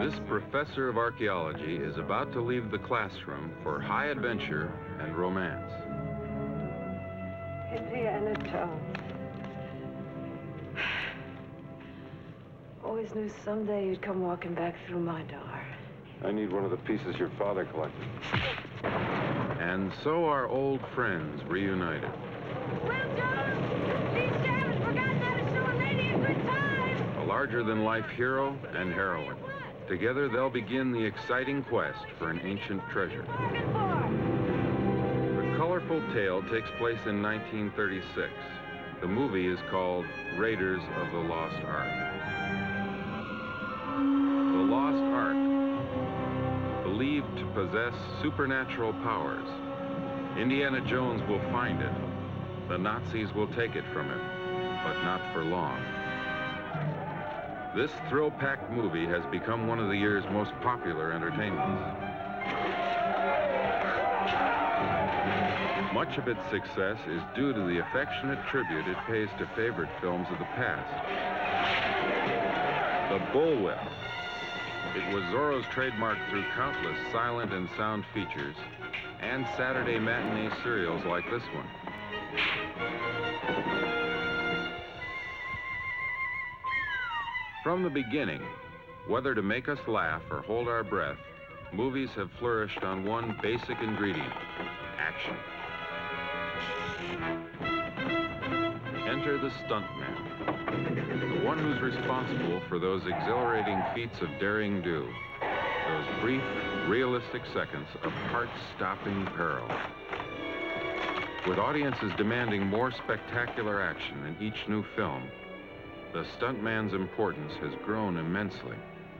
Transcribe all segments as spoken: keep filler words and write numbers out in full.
This professor of archaeology is about to leave the classroom for high adventure and romance. Indiana Jones. Always knew someday you'd come walking back through my door. I need one of the pieces your father collected. And so our old friends reunited. Well, Jones, these sailors forgot how to show a lady a good time. A larger-than-life hero and heroine. Together, they'll begin the exciting quest for an ancient treasure. The colorful tale takes place in nineteen thirty-six. The movie is called Raiders of the Lost Ark. The Lost Ark, believed to possess supernatural powers. Indiana Jones will find it. The Nazis will take it from him, but not for long. This thrill-packed movie has become one of the year's most popular entertainments. Much of its success is due to the affectionate tribute it pays to favorite films of the past. The Bullwhip. It was Zorro's trademark through countless silent and sound features and Saturday matinee serials like this one. From the beginning, whether to make us laugh or hold our breath, movies have flourished on one basic ingredient: action. Enter the stuntman, the one who's responsible for those exhilarating feats of daring do, those brief, realistic seconds of heart-stopping peril. With audiences demanding more spectacular action in each new film, the stuntman's importance has grown immensely.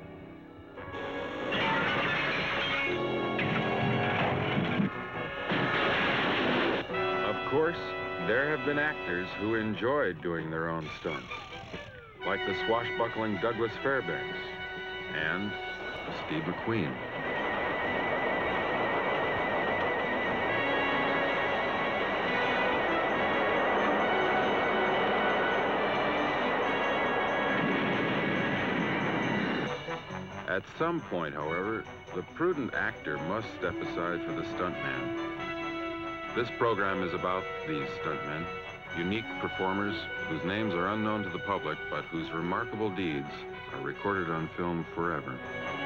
Of course, there have been actors who enjoyed doing their own stunts, like the swashbuckling Douglas Fairbanks and Steve McQueen. At some point, however, the prudent actor must step aside for the stuntman. This program is about these stuntmen, unique performers whose names are unknown to the public, but whose remarkable deeds are recorded on film forever.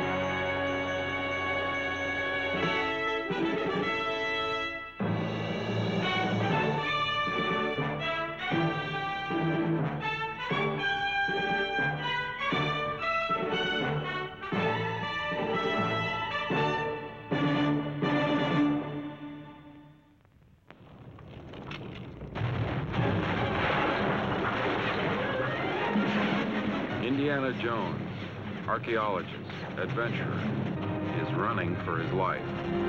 Indiana Jones, archaeologist, adventurer, is running for his life.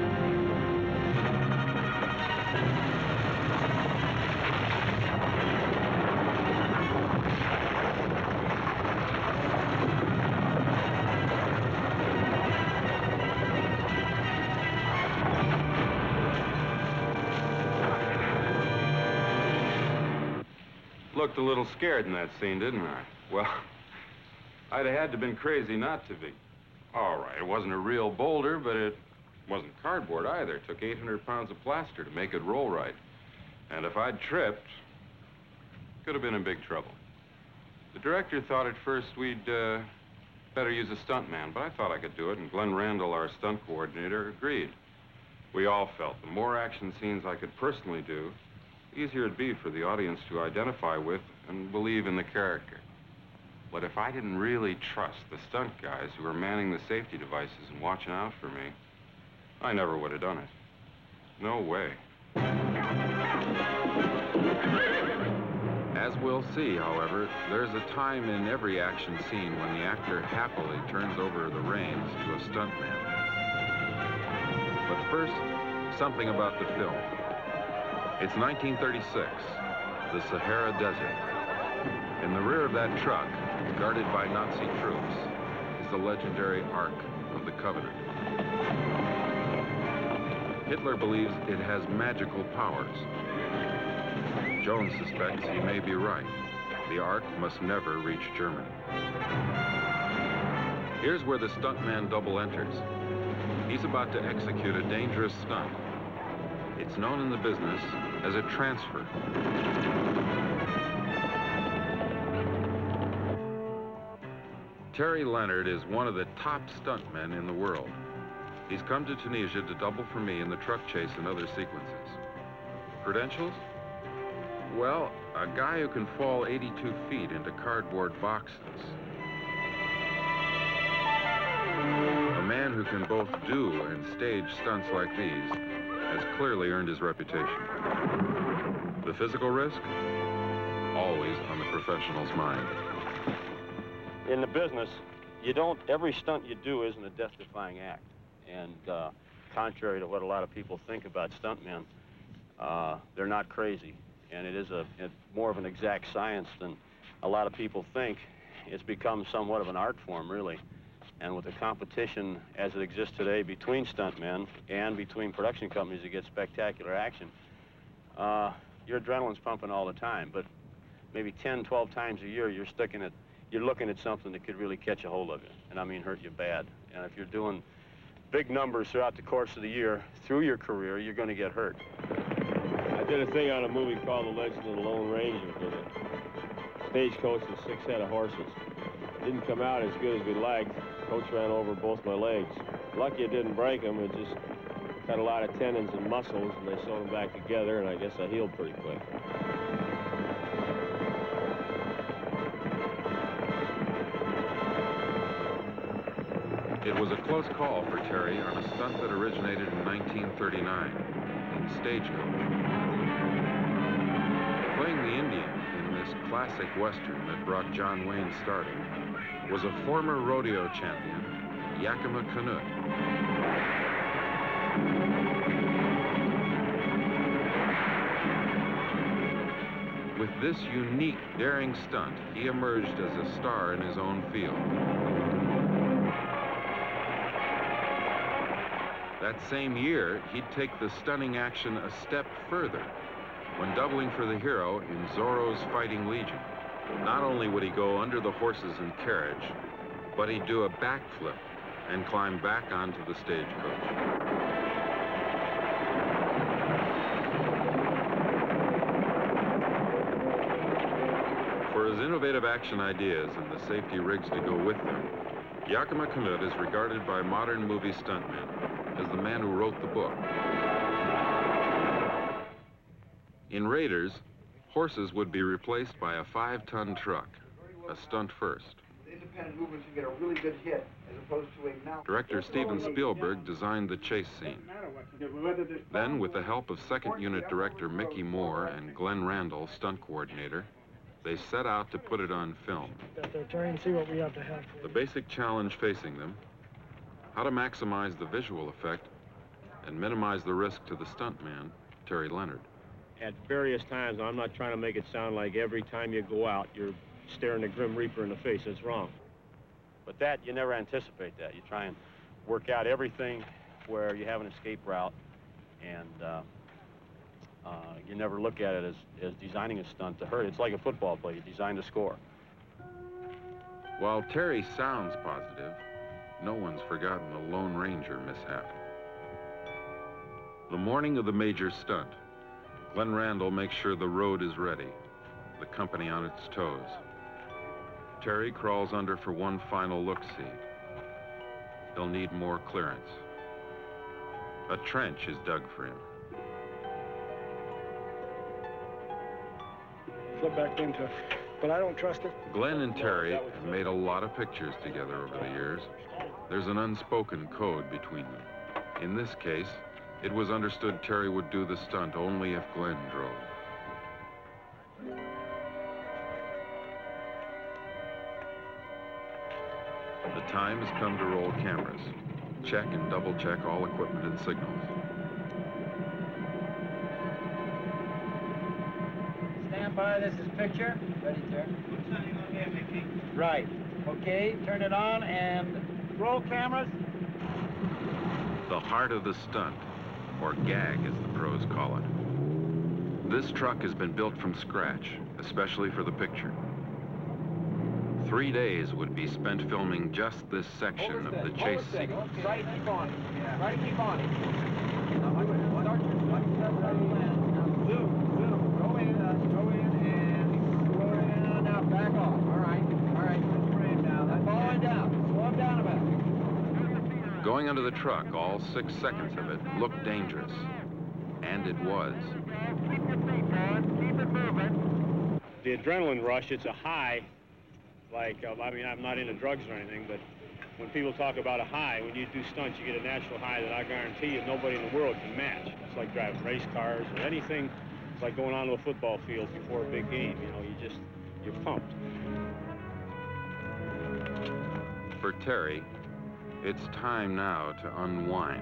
Looked a little scared in that scene, didn't I? Well, I'd have had to have been crazy not to be. All right, it wasn't a real boulder, but it wasn't cardboard either. It took eight hundred pounds of plaster to make it roll right. And if I'd tripped, could have been in big trouble. The director thought at first we'd uh, better use a stuntman, but I thought I could do it, and Glenn Randall, our stunt coordinator, agreed. We all felt the more action scenes I could personally do, the easier it'd be for the audience to identify with and believe in the character. But if I didn't really trust the stunt guys who were manning the safety devices and watching out for me, I never would have done it. No way. As we'll see, however, there's a time in every action scene when the actor happily turns over the reins to a stuntman. But first, something about the film. It's nineteen thirty-six, the Sahara Desert. In the rear of that truck, guarded by Nazi troops, is the legendary Ark of the Covenant. Hitler believes it has magical powers. Jones suspects he may be right. The Ark must never reach Germany. Here's where the stuntman double enters. He's about to execute a dangerous stunt. It's known in the business as a transfer. Terry Leonard is one of the top stuntmen in the world. He's come to Tunisia to double for me in the truck chase and other sequences. Credentials? Well, a guy who can fall eighty-two feet into cardboard boxes. A man who can both do and stage stunts like these has clearly earned his reputation. The physical risk? Always on the professional's mind. In the business, you don't, every stunt you do isn't a death-defying act. And uh, contrary to what a lot of people think about stuntmen, uh, they're not crazy. And it is a, a more of an exact science than a lot of people think. It's become somewhat of an art form, really. And with the competition as it exists today between stuntmen and between production companies that get spectacular action, uh, your adrenaline's pumping all the time. But maybe ten, twelve times a year, you're sticking at, you're looking at something that could really catch a hold of you, and I mean hurt you bad. And if you're doing big numbers throughout the course of the year, through your career, you're going to get hurt. I did a thing on a movie called The Legend of the Lone Ranger with a stagecoach and six head of horses. It didn't come out as good as we liked. Coach ran over both my legs. Lucky it didn't break them. It just cut a lot of tendons and muscles, and they sewed them back together, and I guess I healed pretty quick. It was a close call for Terry on a stunt that originated in nineteen thirty-nine in Stagecoach. Playing the Indian in this classic Western that brought John Wayne starting was a former rodeo champion, Yakima Canutt. With this unique, daring stunt, he emerged as a star in his own field. That same year, he'd take the stunning action a step further when doubling for the hero in Zorro's Fighting Legion. Not only would he go under the horses and carriage, but he'd do a backflip and climb back onto the stagecoach. For his innovative action ideas and the safety rigs to go with them, Yakima Canutt is regarded by modern movie stuntmen as the man who wrote the book. In Raiders, horses would be replaced by a five-ton truck, a stunt first. The independent movement can get a really good hit as opposed to a now. Director Steven Spielberg designed the chase scene. Then, with the help of second unit director Mickey Moore and Glenn Randall, stunt coordinator, they set out to put it on film. See what we have to have. The basic challenge facing them: how to maximize the visual effect and minimize the risk to the stuntman, Terry Leonard. At various times, I'm not trying to make it sound like every time you go out, you're staring the Grim Reaper in the face. That's wrong. But that, you never anticipate that. You try and work out everything where you have an escape route, and uh, uh, you never look at it as, as designing a stunt to hurt. It's like a football play. You design to score. While Terry sounds positive, no one's forgotten the Lone Ranger mishap. The morning of the major stunt, Glenn Randall makes sure the road is ready, the company on its toes. Terry crawls under for one final look-see. He'll need more clearance. A trench is dug for him. Flip back into it, but I don't trust it. Glenn and Terry have made a lot of pictures together over the years. There's an unspoken code between them. In this case, it was understood Terry would do the stunt only if Glenn drove. The time has come to roll cameras. Check and double check all equipment and signals. Stand by, this is picture. Ready, sir. Right. Okay, turn it on and roll cameras. The heart of the stunt, or gag as the pros call it. This truck has been built from scratch, especially for the picture. Three days would be spent filming just this section of the chase sequence. Right, keep on. Right, keep on. Blue, blue, go in, go in, and go in. Now back off. All right, all right. Put your aim down. That's all the way down. Slow him down a bit. Going under the truck, all six seconds of it, looked dangerous. And it was. The adrenaline rush, it's a high. Like, uh, I mean, I'm not into drugs or anything, but when people talk about a high, when you do stunts, you get a natural high that I guarantee you nobody in the world can match. It's like driving race cars or anything. It's like going onto a football field before a big game. You know, you just, you're pumped. For Terry, it's time now to unwind.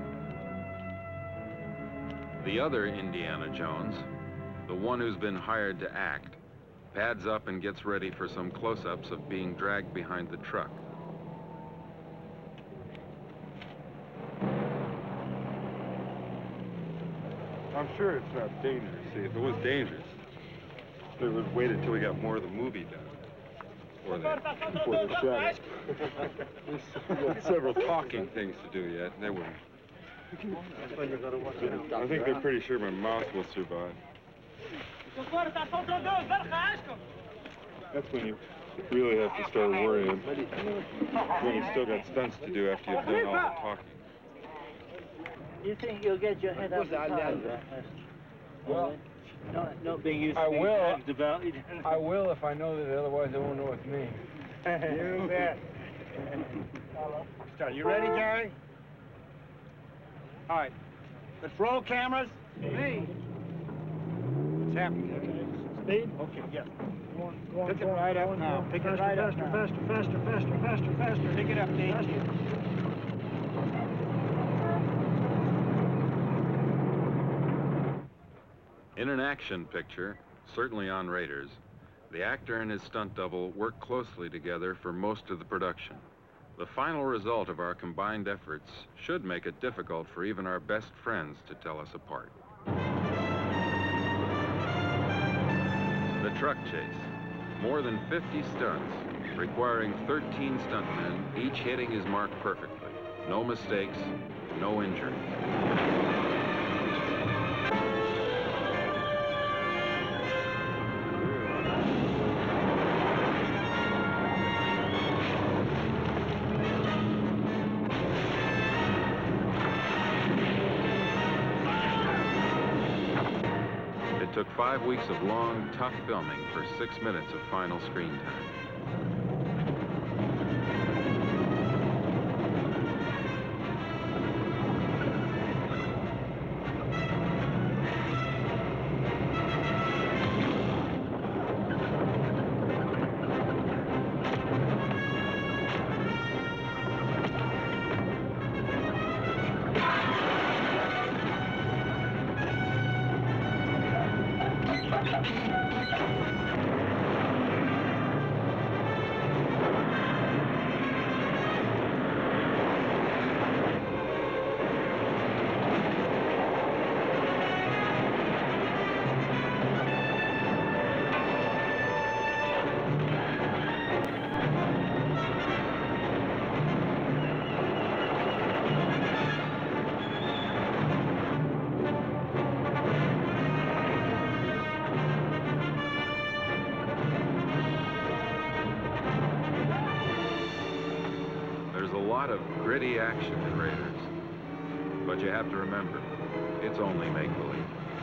The other Indiana Jones, the one who's been hired to act, pads up and gets ready for some close-ups of being dragged behind the truck. I'm sure it's not dangerous. See, if it was dangerous, they would wait until we got more of the movie done. Before they, before they shot it. We've got several talking things to do yet, and they wouldn't. I think they're pretty sure my mouth will survive. That's when you really have to start worrying. When you still got stunts to do after you've done all the talking. You think you'll get your head up the side? Well, no, no being used to I will. I will if I know that otherwise they won't know it's me. You bet. Start. You ready, Gary? All right. Let's roll cameras. Me. What's happening? Speed? Okay, yeah. Go on, go on, Pick it go on, right go up on. now. Pick it faster, right up faster, now. faster, faster, faster, faster, faster. Pick it up, Dave. Faster. In an action picture, certainly on Raiders, the actor and his stunt double work closely together for most of the production. The final result of our combined efforts should make it difficult for even our best friends to tell us apart. The truck chase. More than fifty stunts, requiring thirteen stuntmen, each hitting his mark perfectly. No mistakes, no injuries. It took five weeks of long, tough filming for six minutes of final screen time. Of gritty action in Raiders. But you have to remember, it's only make-believe.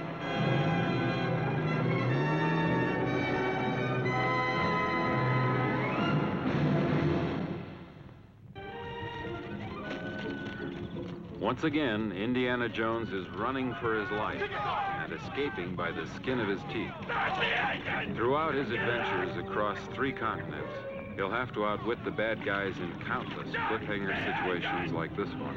Once again, Indiana Jones is running for his life and escaping by the skin of his teeth. Throughout his adventures across three continents, he'll have to outwit the bad guys in countless cliffhanger situations like this one.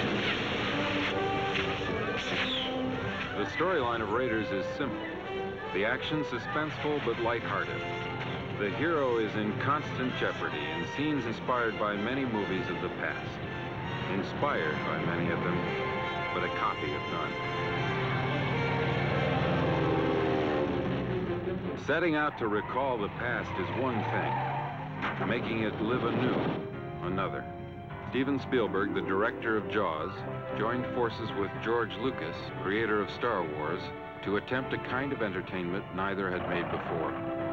The storyline of Raiders is simple. The action suspenseful but lighthearted. The hero is in constant jeopardy in scenes inspired by many movies of the past. Inspired by many of them, but a copy of none. Setting out to recall the past is one thing. Making it live anew, another. Steven Spielberg, the director of Jaws, joined forces with George Lucas, creator of Star Wars, to attempt a kind of entertainment neither had made before.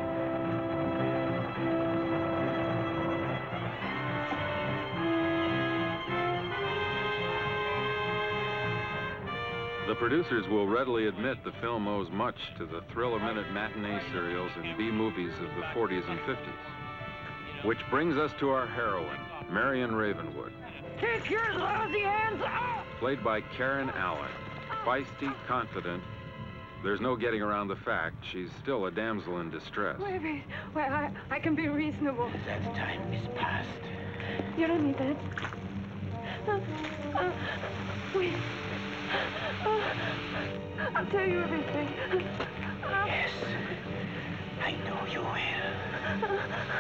The producers will readily admit the film owes much to the thrill-a-minute matinee serials and B-movies of the forties and fifties. Which brings us to our heroine, Marion Ravenwood. Kick your lousy hands off! Played by Karen Allen. Feisty, confident. There's no getting around the fact she's still a damsel in distress. Wait, wait, wait, I, I can be reasonable. That time is past. You don't need that. Uh, uh, wait. Uh, I'll tell you everything. Uh, Yes, I know you will.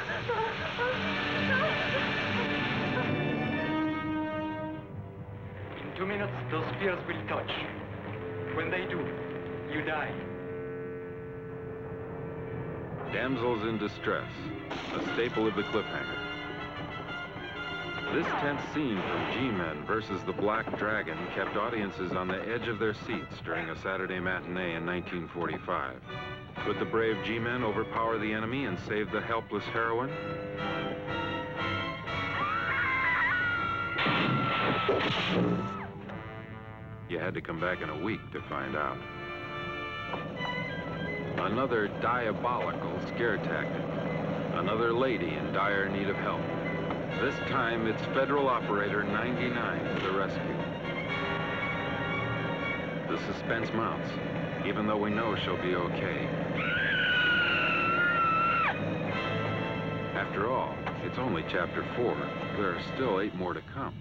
In two minutes, those spears will touch. When they do, you die. Damsels in distress, a staple of the cliffhanger. This tense scene from G-Men versus the Black Dragon kept audiences on the edge of their seats during a Saturday matinee in nineteen forty-five. Could the brave G-Men overpower the enemy and save the helpless heroine? You had to come back in a week to find out. Another diabolical scare tactic. Another lady in dire need of help. This time, it's Federal Operator ninety-nine to the rescue. The suspense mounts, even though we know she'll be okay. After all, it's only chapter four. There are still eight more to come.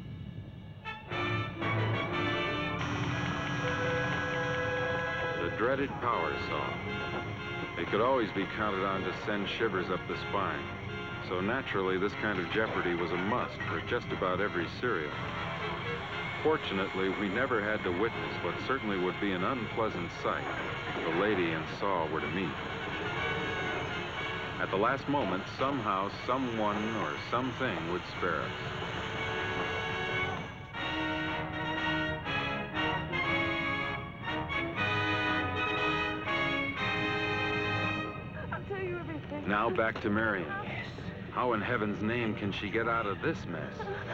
The dreaded power saw. It could always be counted on to send shivers up the spine. So naturally, this kind of jeopardy was a must for just about every serial. Fortunately, we never had to witness what certainly would be an unpleasant sight if the lady and Saw were to meet. At the last moment, somehow, someone or something would spare us. I'll tell you everything. Now back to Marion. How in heaven's name can she get out of this mess?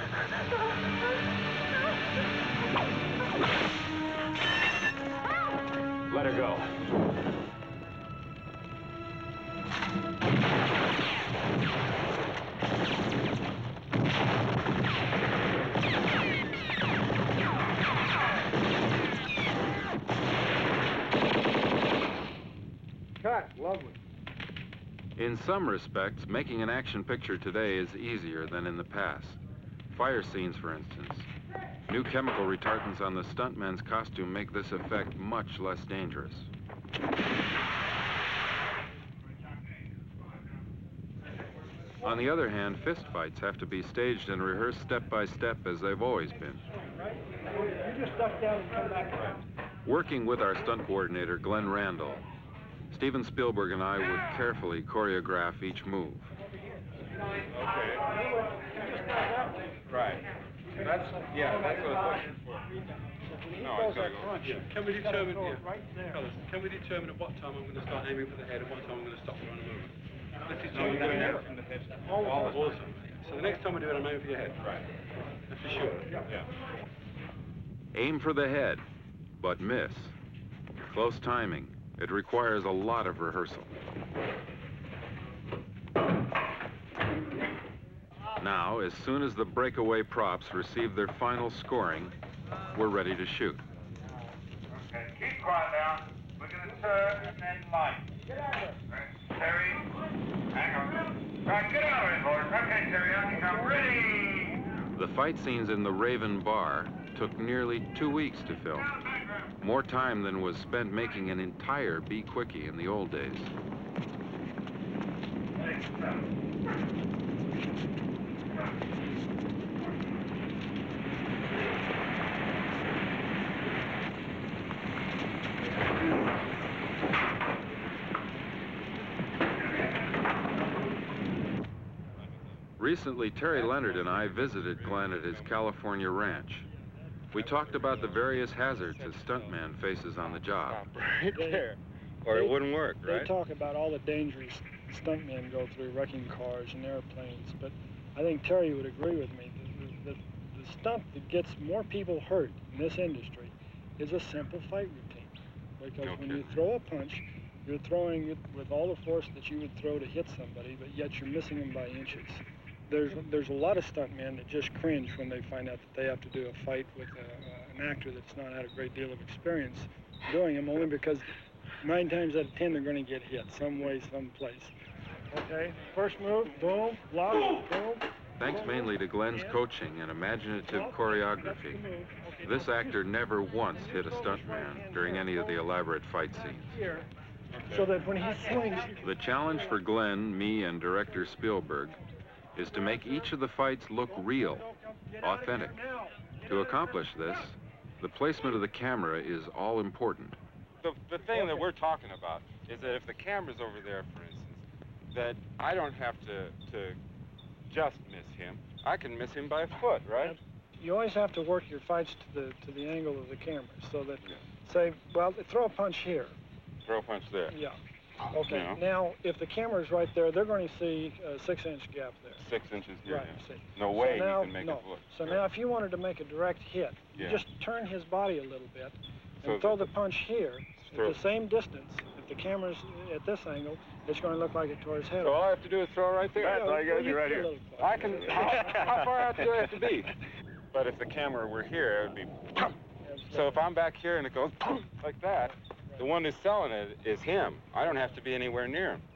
Let her go. Cut. Lovely. In some respects, making an action picture today is easier than in the past. Fire scenes, for instance. New chemical retardants on the stuntman's costume make this effect much less dangerous. On the other hand, fistfights have to be staged and rehearsed step by step as they've always been. You just duck down and come back around. Working with our stunt coordinator, Glenn Randall, Steven Spielberg and I would carefully choreograph each move. Okay. Right. That's, yeah, that's what I thought. No, it's gotta go. Yeah. Can we determine, yeah, right there. fellas, can we determine at what time I'm going to start aiming for the head and what time I'm going to stop trying to move? Let's No, determine you're that gonna now. have it from the head. All of them. Awesome. So the next time we do it, I'm aiming for your head. Right. That's for sure. Yeah. Aim for the head, but miss. Close timing. It requires a lot of rehearsal. Now, as soon as the breakaway props receive their final scoring, we're ready to shoot. Okay, keep quiet now. We're going to turn and then light. Get out of it. Terry, hang on. Right, get out of it, boys. Okay, Terry, I think I'm ready. The fight scenes in the Raven Bar took nearly two weeks to film. More time than was spent making an entire Be Quickie in the old days. Recently, Terry Leonard and I visited Glenn at his California ranch. We talked about the various hazards a stuntman faces on the job. Right there. Or it wouldn't work, right? They talk about all the dangers stuntmen go through, wrecking cars and airplanes, but I think Terry would agree with me. The, the, the stunt that gets more people hurt in this industry is a simple fight routine. Because No when you kidding. throw a punch, you're throwing it with all the force that you would throw to hit somebody, but yet you're missing them by inches. There's, there's a lot of stuntmen that just cringe when they find out that they have to do a fight with a, uh, an actor that's not had a great deal of experience doing them, only because nine times out of ten they're going to get hit some way, some place. Okay, first move, boom, block, boom. Thanks mainly to Glenn's coaching and imaginative choreography, this actor never once hit a stuntman during any of the elaborate fight scenes. Here, so that when he swings... The challenge for Glenn, me, and director Spielberg is to make each of the fights look real, authentic. To accomplish this, the placement of the camera is all important. The, the thing that we're talking about is that if the camera's over there, for instance, that I don't have to, to just miss him. I can miss him by a foot, right? You always have to work your fights to the, to the angle of the camera, so that, say, well, throw a punch here. Throw a punch there. Yeah. Okay, Yeah. now, if the camera's right there, they're going to see a six-inch gap there. Six inches here. Right, yeah. see. No way So now, you can make no. a foot. So now, if you wanted to make a direct hit, Yeah. you just turn his body a little bit and So throw that- the punch here throw- at the same distance. If the camera's at this angle, it's going to look like it tore his head So all I off. have to do is throw right there. Yeah, That's all you got to well, do you right can here. do a little I can. How, how far out do I have to be? But if the camera were here, it would be. So if I'm back here and it goes like that, the one who's selling it is him. I don't have to be anywhere near him.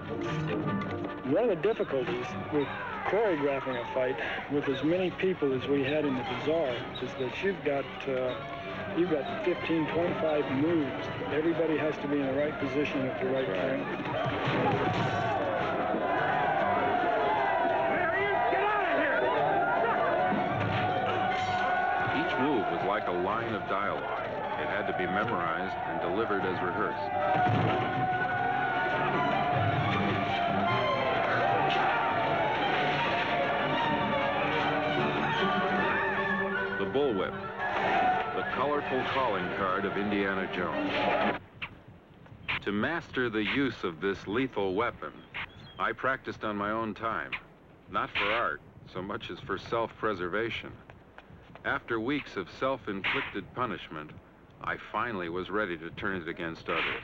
One of the difficulties with choreographing a fight with as many people as we had in the bazaar is that you've got uh, you've got fifteen, twenty-five moves. Everybody has to be in the right position at the right time. Each move was like a line of dialogue. It had to be memorized and delivered as rehearsed. The bullwhip, the colorful calling card of Indiana Jones. To master the use of this lethal weapon, I practiced on my own time, not for art so much as for self-preservation. After weeks of self-inflicted punishment, I finally was ready to turn it against others.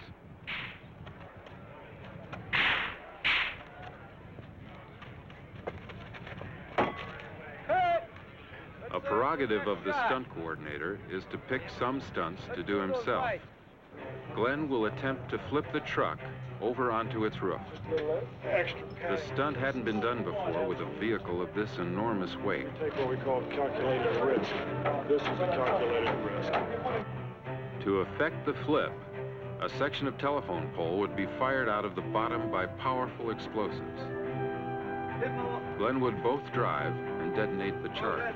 A prerogative of the stunt coordinator is to pick some stunts to do himself. Glenn will attempt to flip the truck over onto its roof. The stunt hadn't been done before with a vehicle of this enormous weight. Take what we call calculated risk. This is a calculated risk. To effect the flip, a section of telephone pole would be fired out of the bottom by powerful explosives. Glenn would both drive and detonate the charge.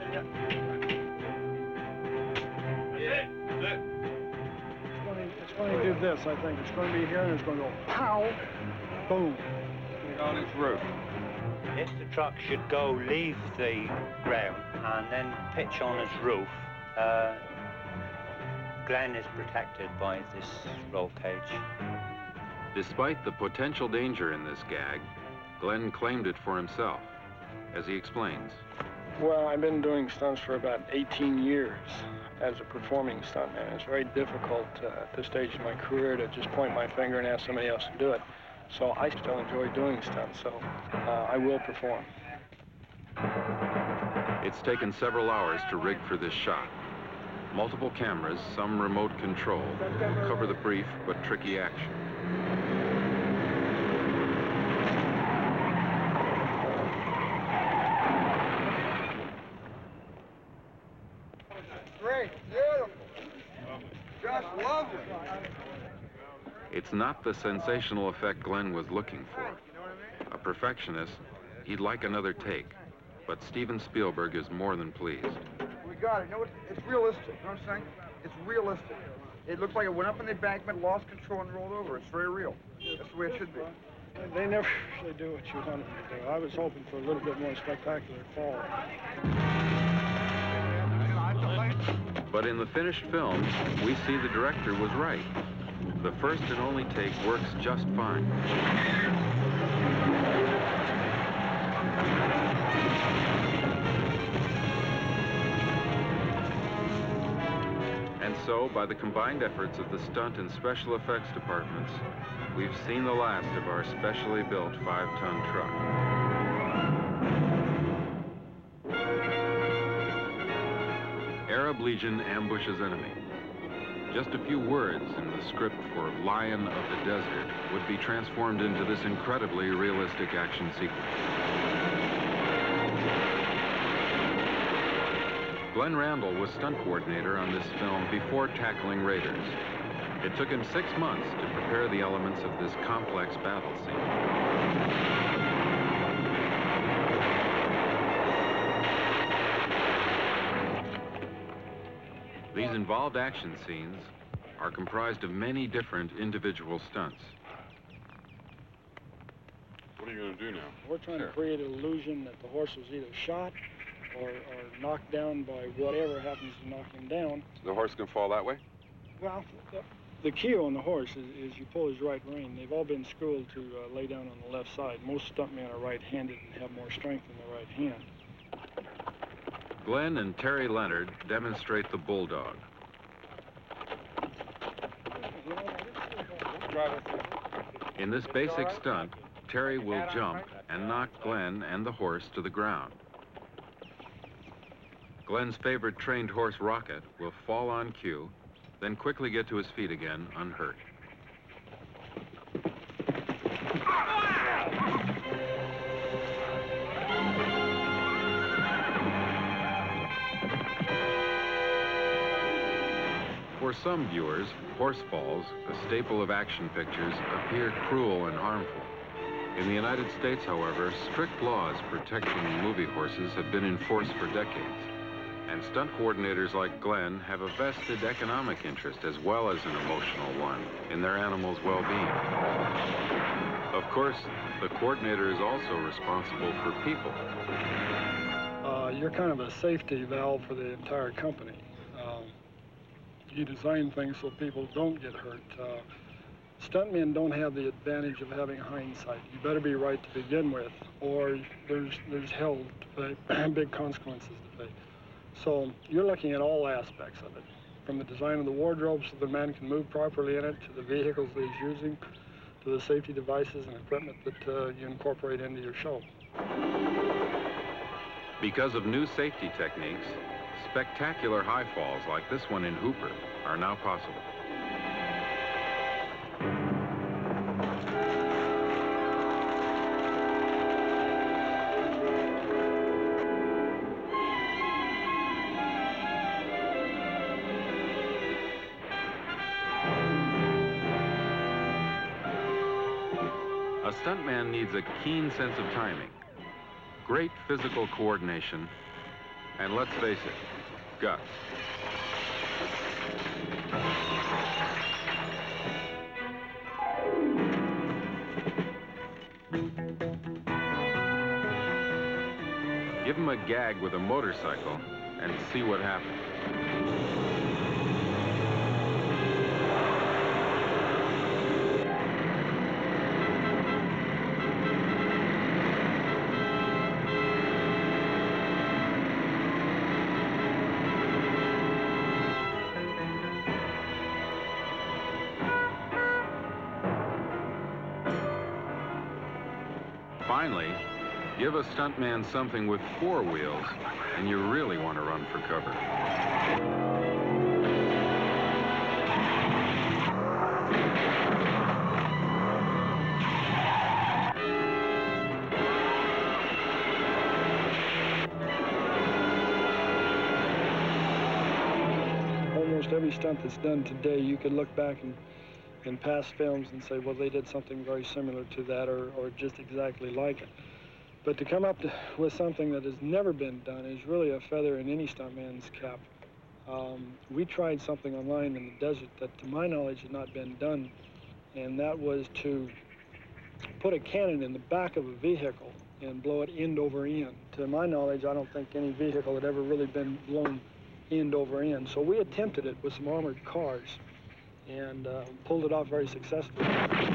It's going to do this, I think. It's going to be here, and it's going to go pow, boom. On its roof. If the truck should go leave the ground and then pitch on its roof, uh, Glenn is protected by this roll cage. Despite the potential danger in this gag, Glenn claimed it for himself, as he explains. Well, I've been doing stunts for about eighteen years as a performing stuntman. It's very difficult uh, at this stage in my career to just point my finger and ask somebody else to do it. So I still enjoy doing stunts, so uh, I will perform. It's taken several hours to rig for this shot. Multiple cameras, some remote control, cover the brief but tricky action. Great, beautiful. Just It's not the sensational effect Glenn was looking for. A perfectionist, he'd like another take, but Steven Spielberg is more than pleased. We got it. You know what? It's realistic. You know what I'm saying? It's realistic. It looks like it went up in the embankment, lost control, and rolled over. It's very real. That's the way it should be. They never usually do what you want them to do. I was hoping for a little bit more spectacular fall. But in the finished film, we see the director was right. The first and only take works just fine. And so, by the combined efforts of the stunt and special effects departments, we've seen the last of our specially built five-ton truck. Arab Legion ambushes enemy. Just a few words in the script for Lion of the Desert would be transformed into this incredibly realistic action sequence. Glenn Randall was stunt coordinator on this film before tackling Raiders. It took him six months to prepare the elements of this complex battle scene. These involved action scenes are comprised of many different individual stunts. What are you going to do now? We're trying Sure. to create an illusion that the horse was either shot or, or knocked down by whatever happens to knock him down. The horse can fall that way? Well, the, the key on the horse is, is you pull his right rein. They've all been schooled to uh, lay down on the left side. Most stuntmen are right-handed and have more strength in the right hand. Glenn and Terry Leonard demonstrate the bulldog. In this basic stunt, Terry will jump and knock Glenn and the horse to the ground. Glenn's favorite trained horse, Rocket, will fall on cue, then quickly get to his feet again, unhurt. For some viewers, horse falls, a staple of action pictures, appear cruel and harmful. In the United States, however, strict laws protecting movie horses have been in force for decades. And stunt coordinators like Glenn have a vested economic interest as well as an emotional one in their animals' well-being. Of course, the coordinator is also responsible for people. Uh, you're kind of a safety valve for the entire company. Um, you design things so people don't get hurt. Uh, stuntmen don't have the advantage of having hindsight. You better be right to begin with, or there's, there's hell to pay, big consequences to pay. So you're looking at all aspects of it, from the design of the wardrobe so the man can move properly in it, to the vehicles that he's using, to the safety devices and equipment that uh, you incorporate into your show. Because of new safety techniques, spectacular high falls like this one in Hooper are now possible. A stuntman needs a keen sense of timing, great physical coordination, and let's face it, guts. Give him a gag with a motorcycle and see what happens. Finally, give a stuntman something with four wheels, and you really want to run for cover. Almost every stunt that's done today, you could look back and in past films and say, well, they did something very similar to that or, or just exactly like it. But to come up to, with something that has never been done is really a feather in any stuntman's cap. Um, we tried something online in the desert that, to my knowledge, had not been done, and that was to put a cannon in the back of a vehicle and blow it end over end. To my knowledge, I don't think any vehicle had ever really been blown end over end. So we attempted it with some armored cars and uh, pulled it off very successfully.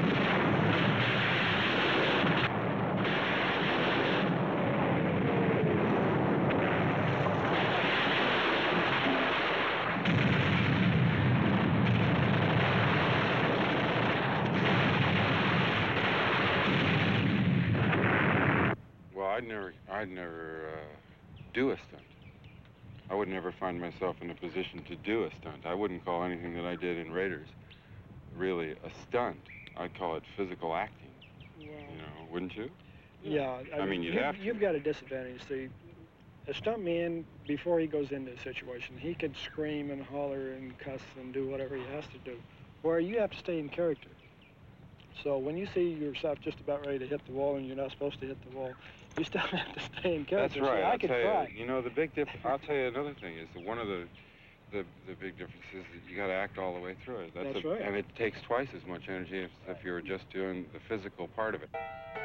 I'd never, I'd never uh, do a stunt. I would never find myself in a position to do a stunt. I wouldn't call anything that I did in Raiders really a stunt. I'd call it physical acting. Yeah. You know, wouldn't you? Yeah. I, I mean, mean you'd you've, have to. You've got a disadvantage. See, a stuntman, before he goes into a situation, he could scream and holler and cuss and do whatever he has to do, where you have to stay in character. So when you see yourself just about ready to hit the wall and you're not supposed to hit the wall, you still have to stay in character. That's right. So I I'll could tell try. You, you know, the big diff. I'll tell you another thing is that one of the, the the big differences is that you got to act all the way through it. That's, That's a, right. And it takes twice as much energy as if you were just doing the physical part of it.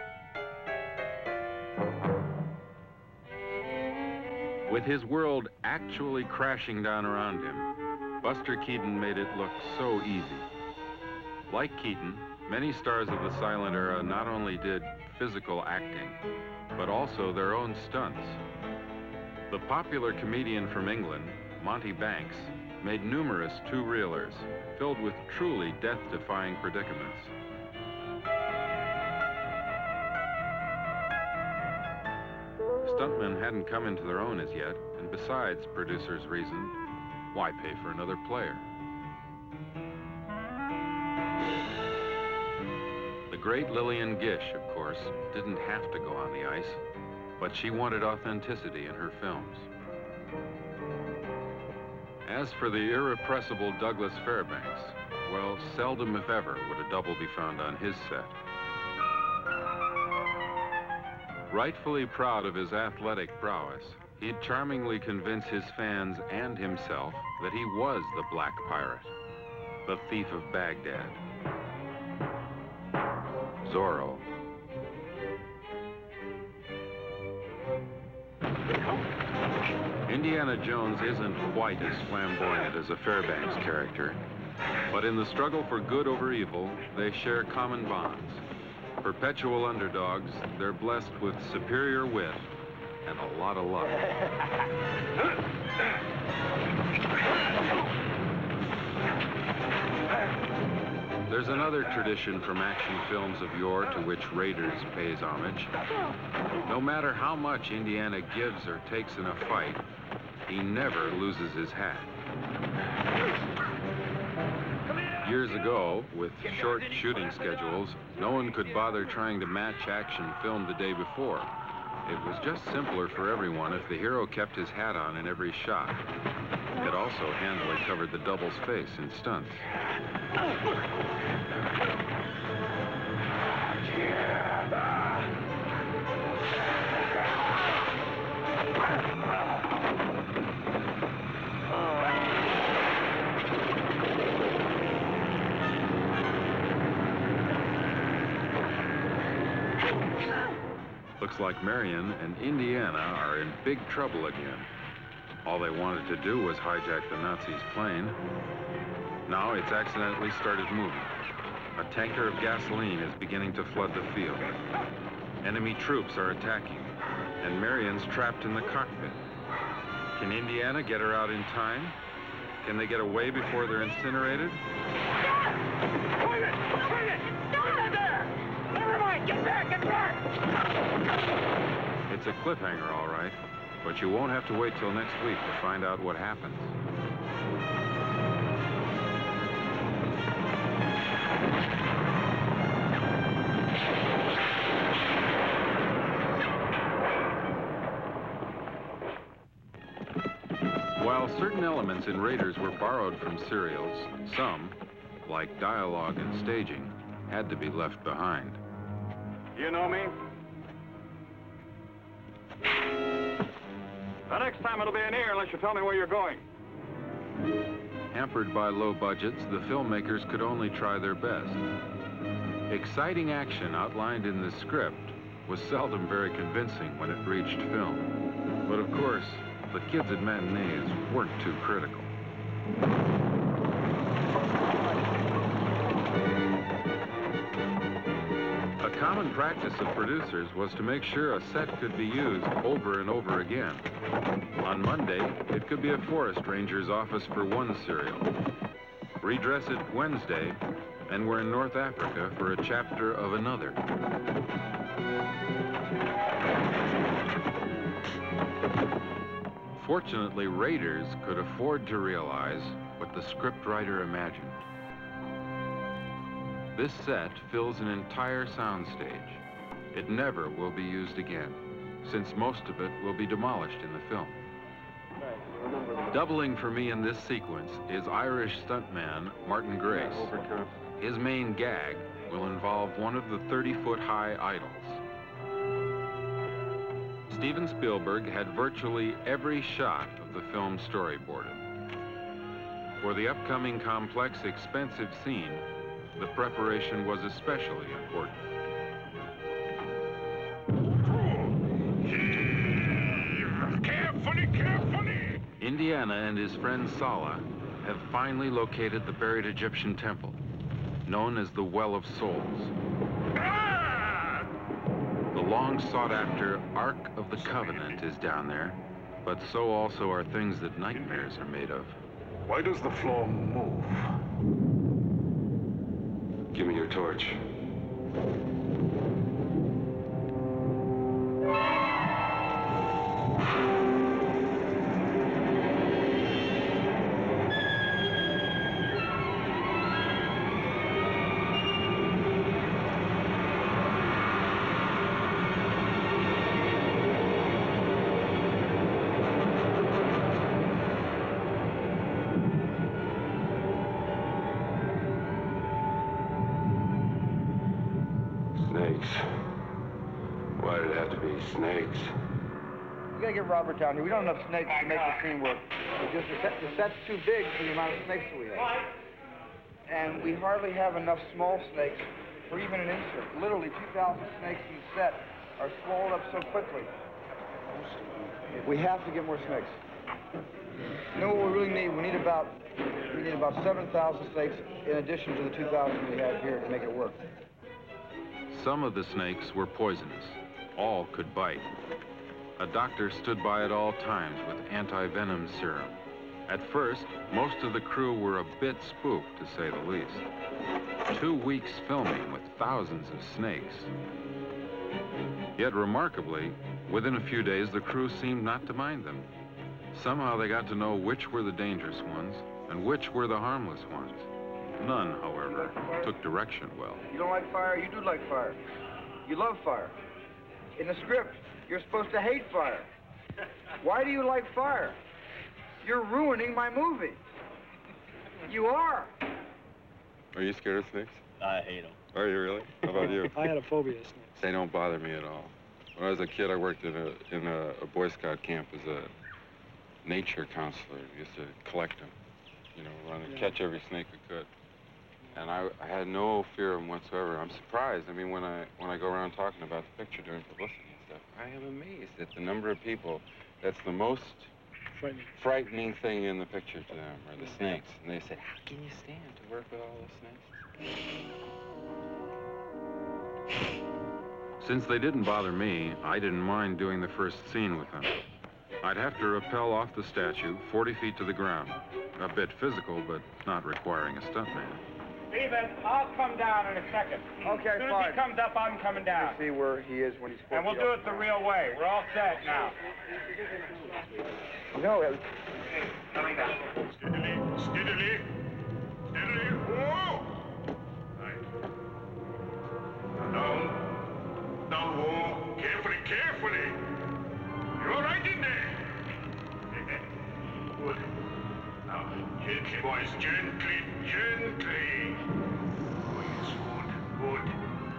With his world actually crashing down around him, Buster Keaton made it look so easy. Like Keaton, many stars of the silent era not only did physical acting, but also their own stunts. The popular comedian from England, Monty Banks, made numerous two-reelers filled with truly death-defying predicaments. Stuntmen hadn't come into their own as yet, and besides, producers reasoned, why pay for another player? The great Lillian Gish, of course, didn't have to go on the ice, but she wanted authenticity in her films. As for the irrepressible Douglas Fairbanks, well, seldom if ever would a double be found on his set. Rightfully proud of his athletic prowess, he'd charmingly convince his fans and himself that he was the Black Pirate, the thief of Baghdad, Zorro. Indiana Jones isn't quite as flamboyant as a Fairbanks character, but in the struggle for good over evil, they share common bonds. Perpetual underdogs, they're blessed with superior wit and a lot of luck. There's another tradition from action films of yore to which Raiders pays homage. No matter how much Indiana gives or takes in a fight, he never loses his hat. Years ago, with short shooting schedules, no one could bother trying to match action filmed the day before. It was just simpler for everyone if the hero kept his hat on in every shot. It also handily covered the double's face in stunts. Looks like Marion and Indiana are in big trouble again. All they wanted to do was hijack the Nazis' plane. Now it's accidentally started moving. A tanker of gasoline is beginning to flood the field. Enemy troops are attacking, and Marion's trapped in the cockpit. Can Indiana get her out in time? Can they get away before they're incinerated? Wait it! Wait it! Stop it there! Never mind! Get back! Get back! It's a cliffhanger, all right, but you won't have to wait till next week to find out what happens. While certain elements in Raiders were borrowed from serials, some, like dialogue and staging, had to be left behind. You know me? The next time it'll be in here unless you tell me where you're going. Hampered by low budgets, the filmmakers could only try their best. Exciting action outlined in the script was seldom very convincing when it reached film. But of course, the kids at matinees weren't too critical. A common practice of producers was to make sure a set could be used over and over again. On Monday, it could be a forest ranger's office for one serial. Redress it Wednesday, and we're in North Africa for a chapter of another. Fortunately, Raiders could afford to realize what the scriptwriter imagined. This set fills an entire soundstage. It never will be used again, since most of it will be demolished in the film. Doubling for me in this sequence is Irish stuntman Martin Grace. His main gag will involve one of the thirty-foot-high idols. Steven Spielberg had virtually every shot of the film storyboarded. For the upcoming complex, expensive scene, the preparation was especially important. Carefully, carefully! Indiana and his friend Sala have finally located the buried Egyptian temple, known as the Well of Souls. Ah! The long-sought-after Ark of the Covenant is down there, but so also are things that nightmares are made of. Why does the floor move? Give me your torch. Snakes. Why did it have to be snakes? We gotta get Robert down here. We don't have enough snakes to make the scene work. We just, the, set, the set's too big for the amount of snakes that we have. And we hardly have enough small snakes for even an insert. Literally two thousand snakes in the set are swallowed up so quickly. We have to get more snakes. You know what we really need? We need about, we need about seven thousand snakes in addition to the two thousand we have here to make it work. Some of the snakes were poisonous. All could bite. A doctor stood by at all times with anti-venom serum. At first, most of the crew were a bit spooked, to say the least. Two weeks filming with thousands of snakes. Yet remarkably, within a few days, the crew seemed not to mind them. Somehow they got to know which were the dangerous ones and which were the harmless ones. None, however, took direction well. You don't like fire, you do like fire. You love fire. In the script, you're supposed to hate fire. Why do you like fire? You're ruining my movie. You are. Are you scared of snakes? I hate them. Are you really? How about you? I had a phobia of snakes. They don't bother me at all. When I was a kid, I worked in a, in a, a Boy Scout camp as a nature counselor. We used to collect them, you know, run and Yeah. catch every snake we could. And I, I had no fear of them whatsoever. I'm surprised. I mean, when I when I go around talking about the picture during publicity and stuff, I am amazed at the number of people that's the most Frightening. frightening thing in the picture to them are the snakes. And they say, how can you stand to work with all those snakes? Since they didn't bother me, I didn't mind doing the first scene with them. I'd have to rappel off the statue forty feet to the ground. A bit physical, but not requiring a stuntman. Steven, I'll come down in a second. Okay, As soon as fine. he comes up, I'm coming down. See where he is when he's supposed And we'll to do it the real way. We're all set now. No, it, Coming down. Steadily, steadily, steadily. Whoa! Right. Down, down, whoa. Carefully, carefully. You're all right in there. Good. Now, Gently, boys, gently, gently. Oh, yes, good, good.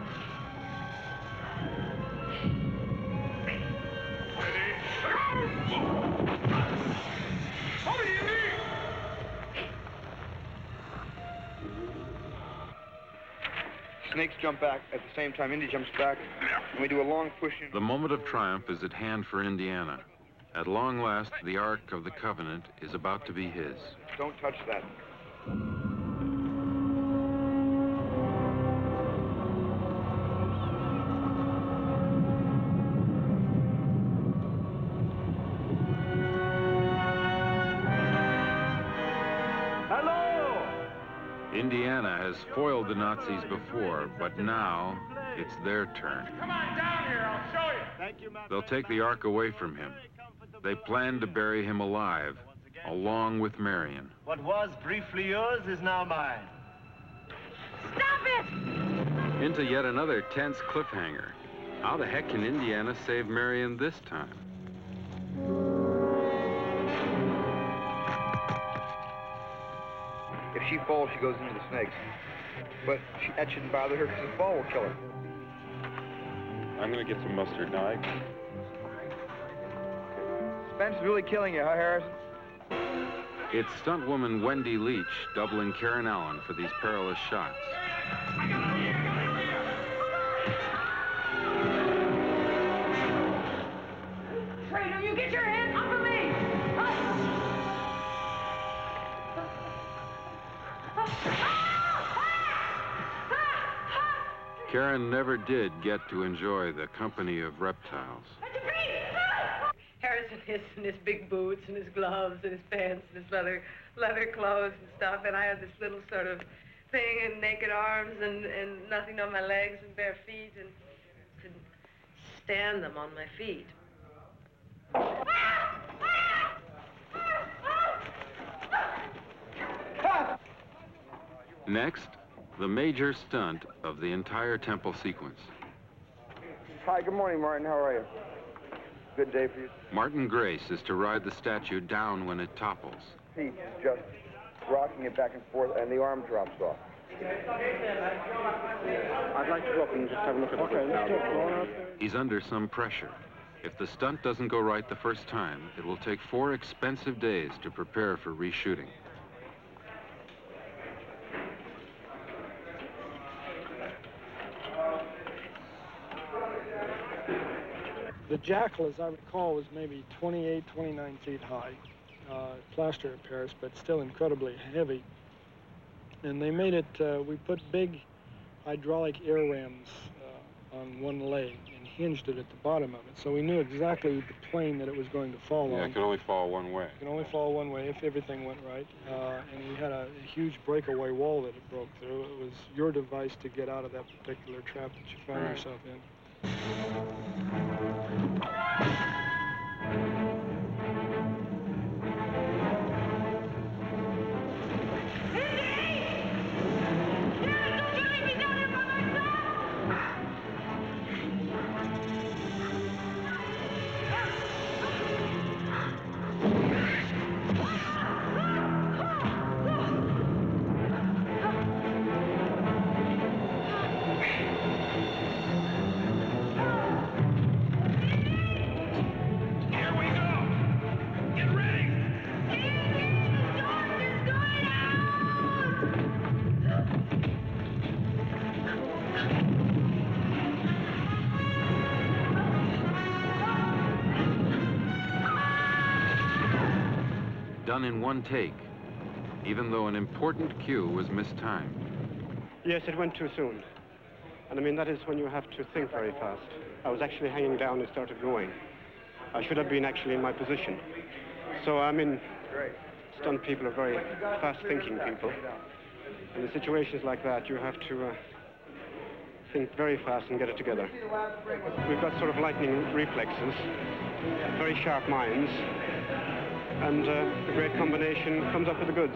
Snakes jump back at the same time Indy jumps back, and we do a long push in. The moment of triumph is at hand for Indiana. At long last, the Ark of the Covenant is about to be his. Don't touch that. Indiana has foiled the Nazis before, but now it's their turn. Come on down here, I'll show you. Thank you, my They'll take the Ark away from him. They plan to bury him alive, along with Marion. What was briefly yours is now mine. Stop it! Into yet another tense cliffhanger. How the heck can Indiana save Marion this time? If she falls, she goes into the snakes. But she, that shouldn't bother her because the fall will kill her. I'm gonna get some mustard now. Suspense is really killing you, huh, Harrison? It's stunt woman Wendy Leach doubling Karen Allen for these perilous shots. Fredo, you get your hands off of me! Karen never did get to enjoy the company of reptiles. Harrison is in his big boots and his gloves and his pants and his leather leather clothes and stuff, and I had this little sort of thing and naked arms and, and nothing on my legs and bare feet and couldn't stand them on my feet. Next, the major stunt of the entire temple sequence. Hi, good morning, Martin. How are you? Good day for you. Martin Grace is to ride the statue down when it topples. Pete is just rocking it back and forth, and the arm drops off. I'd like to go up and just have a look at the okay, now. He's under some pressure. If the stunt doesn't go right the first time, it will take four expensive days to prepare for reshooting. The jackal, as I recall, was maybe twenty-eight, twenty-nine feet high. Uh, plaster of Paris, but still incredibly heavy. And they made it, uh, we put big hydraulic air rams uh, on one leg and hinged it at the bottom of it. So we knew exactly the plane that it was going to fall Yeah, on. it could only fall one way. It could only fall one way if everything went right. Uh, and we had a, a huge breakaway wall that it broke through. It was your device to get out of that particular trap that you found Right. yourself in. Done in one take, even though an important cue was mistimed. Yes, it went too soon. And I mean, that is when you have to think very fast. I was actually hanging down and started going. I should have been actually in my position. So, I mean, stunt people are very fast-thinking people. And in situations like that, you have to uh, think very fast and get it together. We've got sort of lightning reflexes, very sharp minds, and uh, a great combination comes up with the goods.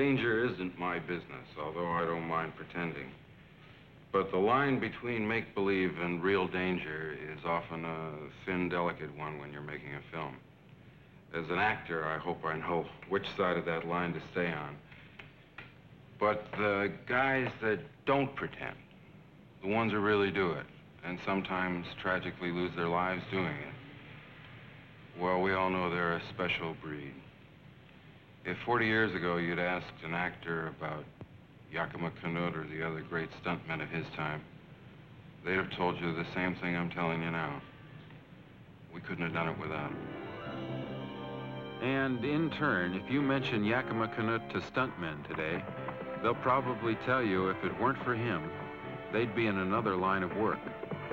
Danger isn't my business, although I don't mind pretending. But the line between make-believe and real danger is often a thin, delicate one when you're making a film. As an actor, I hope I know which side of that line to stay on. But the guys that don't pretend, the ones who really do it, and sometimes tragically lose their lives doing it, well, we all know they're a special breed. If forty years ago you'd asked an actor about Yakima Knut or the other great stuntmen of his time, they'd have told you the same thing I'm telling you now. We couldn't have done it without him. And in turn, if you mention Yakima Knut to stuntmen today, they'll probably tell you if it weren't for him, they'd be in another line of work.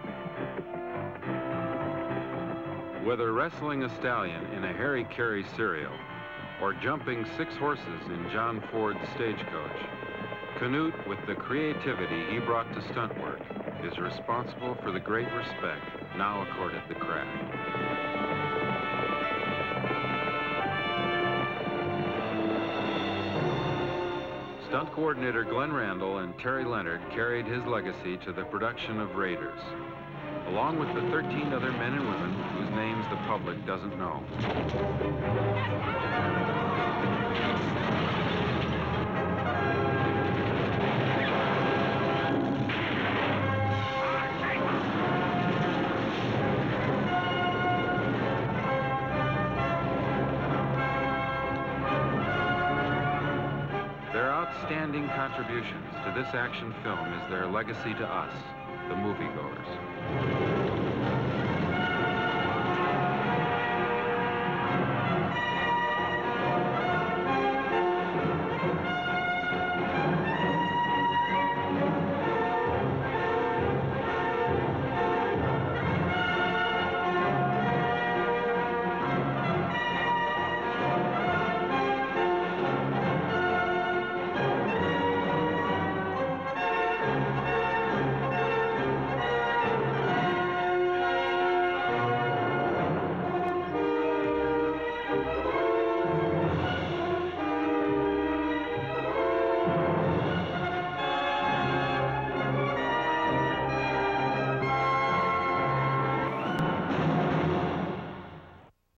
Whether wrestling a stallion in a Harry Carey serial or jumping six horses in John Ford's Stagecoach, Knut, with the creativity he brought to stunt work, is responsible for the great respect now accorded the craft. Stunt coordinator Glenn Randall and Terry Leonard carried his legacy to the production of Raiders, along with the thirteen other men and women whose names the public doesn't know. Their outstanding contributions to this action film is their legacy to us, the moviegoers.